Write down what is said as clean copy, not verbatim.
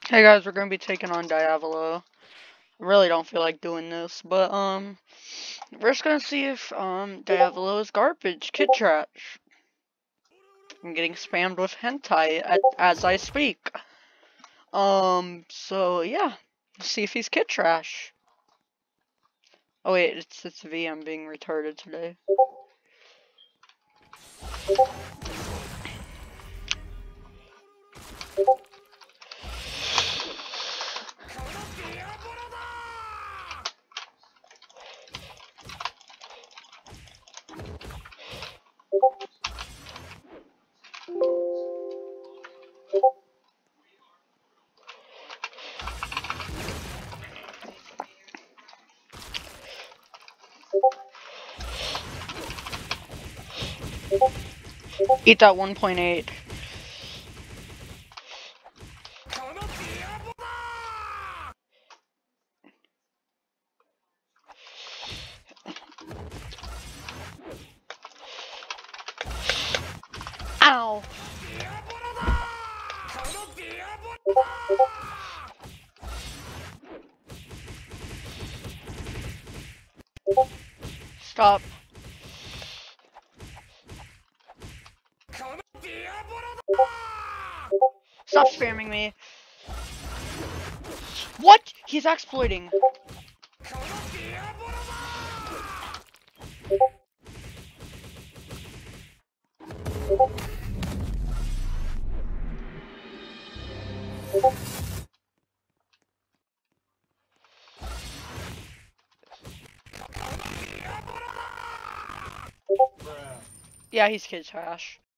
Hey guys, we're gonna be taking on Diavolo. I really don't feel like doing this, but we're just gonna see if Diavolo is garbage, kid trash. I'm getting spammed with hentai as I speak. So yeah, let's see if he's kid trash. Oh wait, it's V. I'm being retarded today. Eat that 1.8. Ow! Stop. Stop spamming me. What? He's exploiting. Yeah, he's kid trash.